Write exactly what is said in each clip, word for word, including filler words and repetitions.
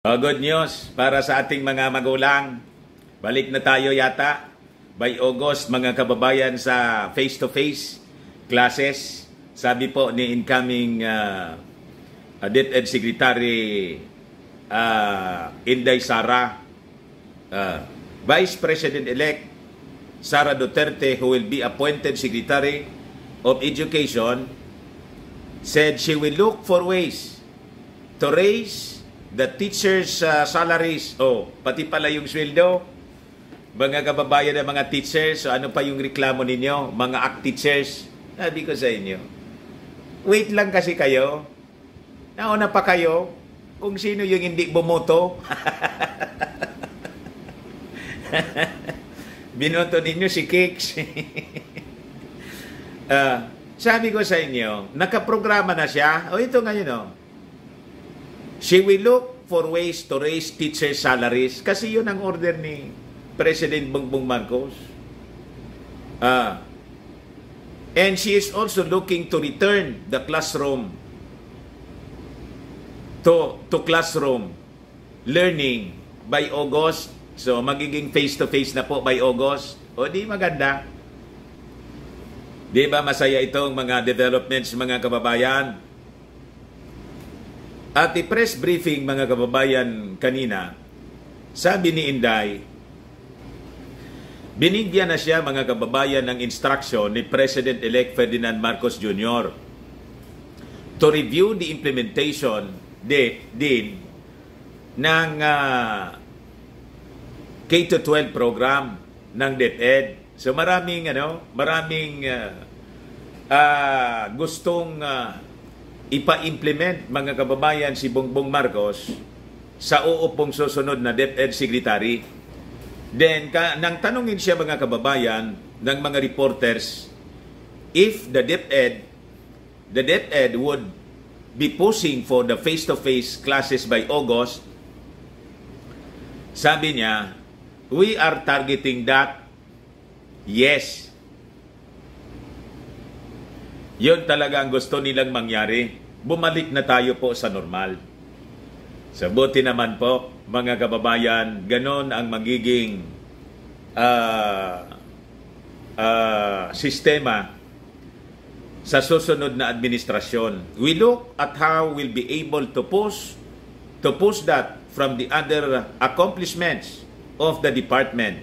Oh, good news para sa ating mga magulang. Balik na tayo yata by August, mga kababayan, sa face-to-face classes. Sabi po ni incoming uh, DepEd Secretary uh, Inday Sara, uh, Vice President-elect Sara Duterte, who will be appointed Secretary of Education, said she will look for ways to raise the teachers' uh, salaries. Oh, pati pala yung sweldo. Mga kababayan ng mga teachers, so ano pa yung reklamo ninyo? Mga act teachers. Sabi ko sa inyo, wait lang kasi kayo. Nauna pa kayo kung sino yung hindi bumoto. Binoto ninyo si Kicks. uh, sabi ko sa inyo, nakaprograma na siya. O ito ngayon, oh. She will look for ways to raise teacher salaries. Kasi yun ang order ni President Bongbong Marcos. Uh, and she is also looking to return the classroom to, to classroom learning by August. So, magiging face-to-face na po by August. O, di maganda. Di ba masaya itong mga developments, mga kababayan? At i-press briefing, mga kababayan, kanina, sabi ni Inday, binigyan na siya, mga kababayan, ng instruction ni President-elect Ferdinand Marcos Junior to review the implementation de, din ng uh, K to twelve program ng DepEd. So maraming, ano, maraming uh, uh, gustong uh, ipa-implement, mga kababayan, si Bongbong Marcos sa uupong susunod na DepEd Secretary. Then, ka, nang tanungin siya, mga kababayan, ng mga reporters, if the DepEd, the DepEd would be pushing for the face-to-face classes by August, sabi niya, we are targeting that. Yes. Yun talaga ang gusto nilang mangyari. Bumalik na tayo po sa normal. Sa buti naman po, mga kababayan, ganon ang magiging uh, uh, sistema sa susunod na administrasyon. We look at how we'll be able to push, to push that from the other accomplishments of the department.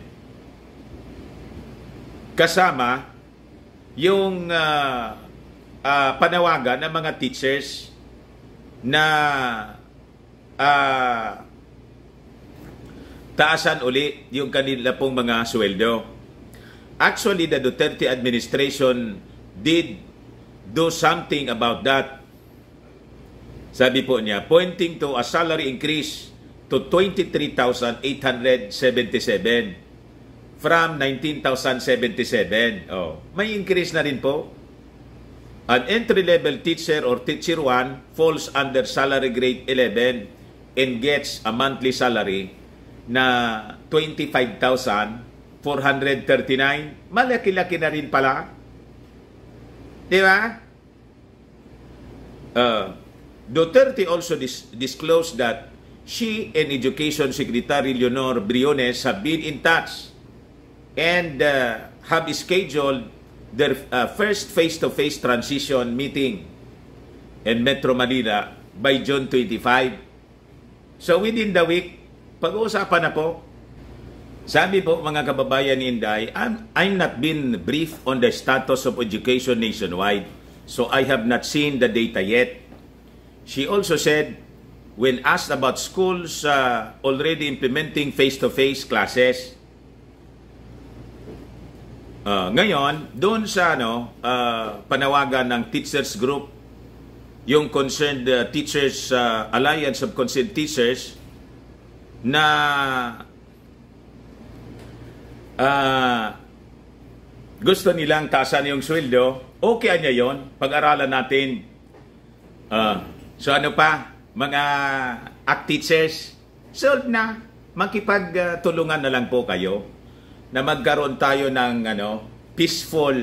Kasama yung uh, Uh, panawagan ng mga teachers na uh, taasan uli yung kanila pong mga sweldo. Actually, the Duterte administration did do something about that. Sabi po niya, pointing to a salary increase to twenty-three thousand eight hundred seventy-seven from nineteen thousand seventy-seven. Oh, may increase na rin po. An entry-level teacher or teacher one falls under salary grade eleven and gets a monthly salary na twenty-five thousand four hundred thirty-nine. Malaki-laki na rin pala. Di ba? Uh, Duterte also dis disclosed that she and Education Secretary Leonor Briones have been in touch and uh, have scheduled their uh, first face-to-face transition meeting in Metro Manila by June twenty-fifth. So within the week, pag-uusapan na po. Sabi po, mga kababayan ni Inday, I'm, I'm not been briefed on the status of education nationwide, so I have not seen the data yet. She also said, when asked about schools uh, already implementing face-to-face classes, Uh, ngayon, doon sa ano, uh, panawagan ng teachers group, yung Concerned uh, Teachers, uh, Alliance of Concerned Teachers, na uh, gusto nilang taasan yung sweldo, okay niya yon, pag-aralan natin. Uh, so ano pa, mga act teachers, solve na, makipagtulungan na lang po kayo na magkaroon tayo ng ano, peaceful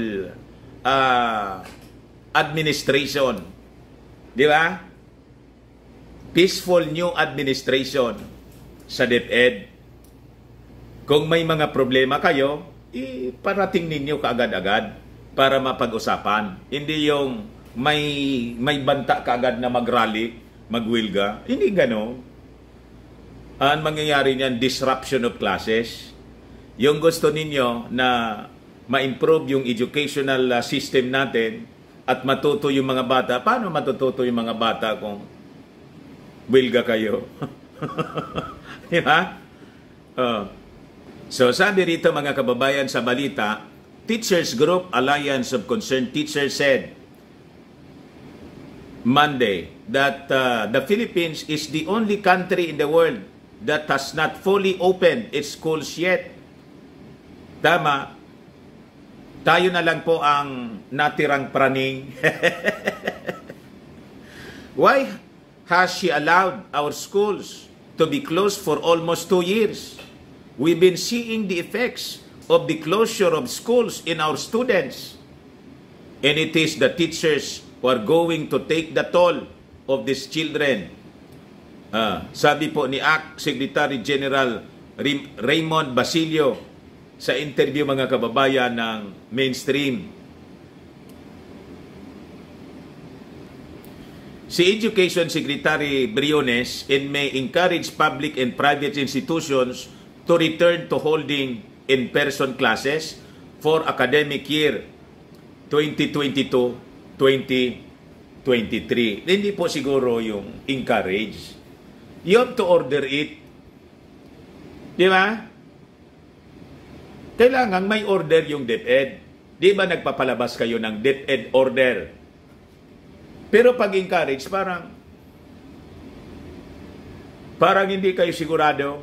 uh, administration. Di ba? peaceful new administration sa DepEd. Kung may mga problema kayo, iparating ninyo kaagad-agad para mapag-usapan. Hindi yung may may banta kaagad na mag-rally, mag-wilga. Hindi gano'n. Ang mangyayari niyan, disruption of classes. Yung gusto ninyo na ma-improve yung educational system natin at matuto yung mga bata. Paano matututo yung mga bata kung wilga kayo? Di ba? Uh, so sabi rito mga kababayan sa balita, Teachers Group Alliance of Concerned Teachers said Monday that uh, the Philippines is the only country in the world that has not fully opened its schools yet. Tama. Tayo na lang po ang natirang praning. Why has she allowed our schools to be closed for almost two years? We've been seeing the effects of the closure of schools in our students. And it is the teachers who are going to take the toll of these children. Uh, sabi po ni A C Secretary General Raymond Basilio sa interview mga kababayan ng Mainstream. Si Education Secretary Briones in may encourage public and private institutions to return to holding in-person classes for academic year twenty twenty-two twenty twenty-three. Hindi po siguro yung encourage. You have to order it. Di ba? Kailangan may order yung DepEd. Di ba nagpapalabas kayo ng DepEd order? Pero pag encourage, parang parang hindi kayo sigurado.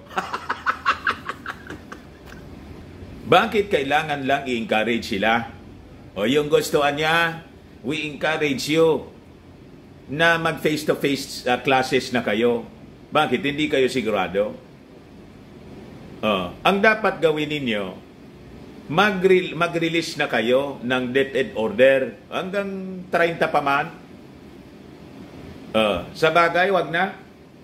Bakit kailangan lang i-encourage sila? O yung gustuhan niya, we encourage you na mag face-to-face uh, classes na kayo. Bakit? Hindi kayo sigurado? Uh, ang dapat gawin ninyo, mag-re- mag-release na kayo ng DepEd order hanggang thirty pa man. Uh, sa bagay, wag na.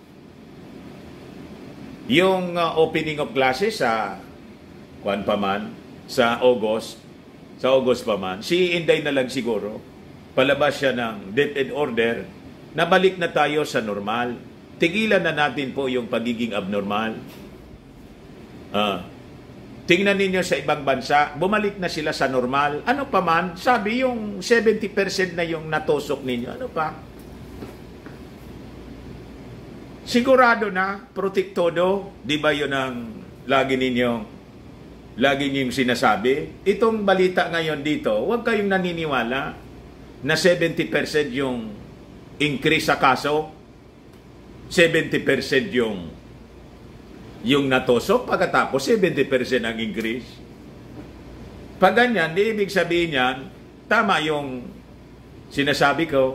Yung uh, opening of classes sa kwan pa man, sa August, sa August pa man, si Inday na lang siguro, palabas siya ng DepEd order, nabalik na tayo sa normal. Tigilan na natin po yung pagiging abnormal. Uh, tingnan ninyo sa ibang bansa, bumalik na sila sa normal. Ano pa man, sabi yung seventy percent na yung natusok ninyo. Ano pa? Sigurado na, protektodo, di ba yun ang lagi ninyo lagi niyong sinasabi? Itong balita ngayon dito, huwag kayong naniniwala na seventy percent yung increase sa kaso, seventy percent yung yung natusok, pagkatapos seventy percent ang increase. Pag ganyan, di ibig sabihin yan, tama yung sinasabi ko.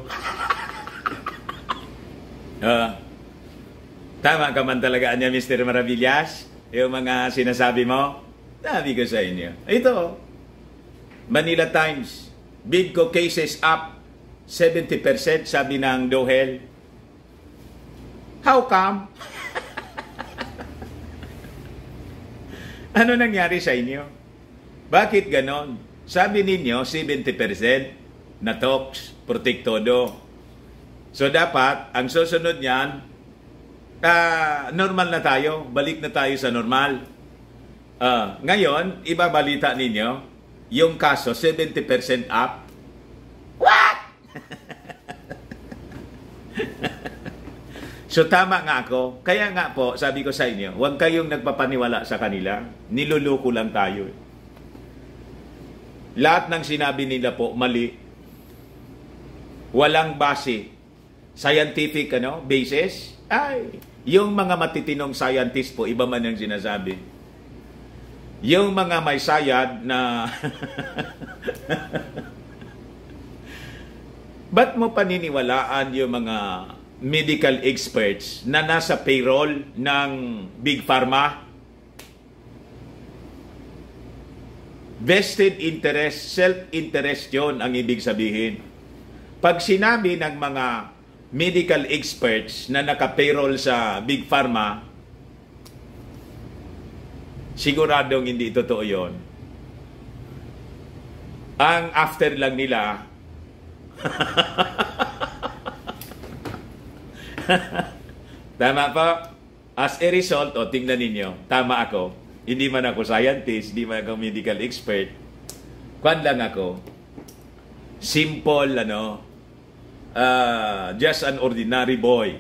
uh, tama ka man talaga niya, Mister Maravillas, yung mga sinasabi mo. Sabi ko sa inyo. Ito, Manila Times, Bidco cases up seventy percent, sabi ng DOHEL. How come? Ano nangyari sa inyo? Bakit ganon? Sabi ninyo, seventy percent na talks, protektodo. So dapat, ang susunod niyan, uh, normal na tayo, balik na tayo sa normal. Uh, ngayon, ibabalita ninyo, yung kaso, seventy percent up. What? So, tama nga ako. Kaya nga po, sabi ko sa inyo, huwag kayong nagpapaniwala sa kanila. Niluluko lang tayo. Lahat ng sinabi nila po, mali. Walang base. Scientific, ano, basis. Ay, yung mga matitinong scientist po, iba man yung sinasabi. Yung mga may sayad na ba't mo paniniwalaan yung mga medical experts na nasa payroll ng Big Pharma? Vested interest, self-interest yun ang ibig sabihin. Pag sinabi ng mga medical experts na naka-payroll sa Big Pharma, siguradong hindi totoo yun. Ang after lang nila, tama po. As a result, o tingnan ninyo, tama ako. Hindi man ako scientist, hindi man ako medical expert. Kwan lang ako. Simple, ano, uh, just an ordinary boy.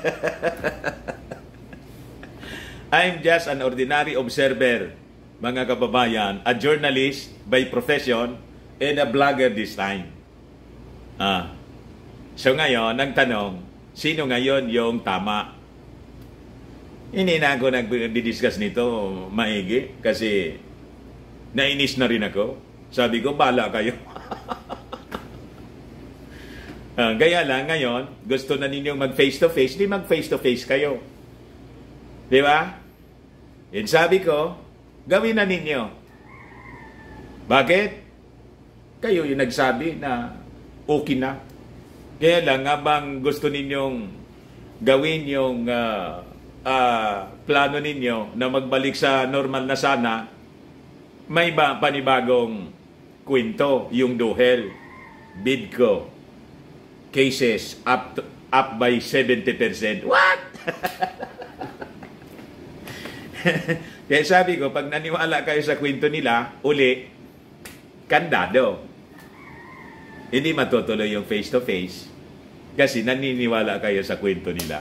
I'm just an ordinary observer, mga kababayan, a journalist by profession and a blogger this time. Ah. So ngayon, ang tanong, sino ngayon yung tama? Hindi na ako nag-discuss nito maigi kasi nainis na rin ako. Sabi ko, bala kayo. uh, Gaya lang ngayon, gusto na ninyong mag-face-to-face, di mag-face-to-face kayo. Di ba? And sabi ko, gawin na ninyo. Bakit? Kayo yung nagsabi na okay na. Kaya lang, habang gusto ninyong gawin yung uh, uh, plano ninyo na magbalik sa normal na sana, may ba panibagong kwento, yung Duhel, Bidco, cases up, to, up by seventy percent. What? Kaya sabi ko, pag naniwala kayo sa kwento nila, uli, kandado. Hindi matutuloy yung face-to-face kasi naniniwala kayo sa kwento nila.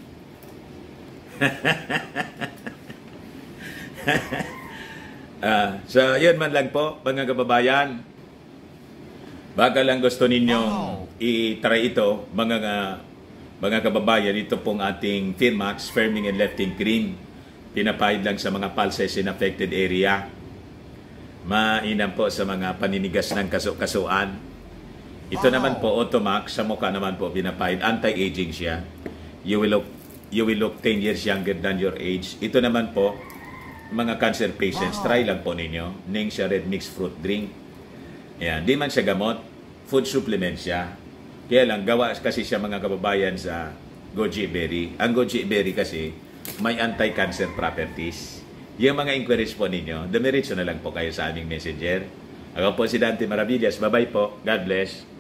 uh, so, yun man lang po, mga kababayan. Baka lang gusto ninyong wow. i-try ito, mga, mga kababayan, ito pong ating Firmax Firming and Lifting Cream. Pinapahid lang sa mga pulses in affected area. Mainam po sa mga paninigas ng kaso-kasuan. Ito wow. naman po, Automax, sa mukha naman po pinapahid. Anti-aging siya. You will look you will look ten years younger than your age. Ito naman po, mga cancer patients, wow. try lang po ninyo. Ning siya red mixed fruit drink. Yan. Di man siya gamot. Food supplement siya. Kaya lang, gawa kasi siya mga kababayan sa goji berry. Ang goji berry kasi, may anti-cancer properties. Yung mga inquiries po ninyo, dumiretso na lang po kayo sa aming messenger. Ako po si Dante Maravillas. Bye-bye po. God bless.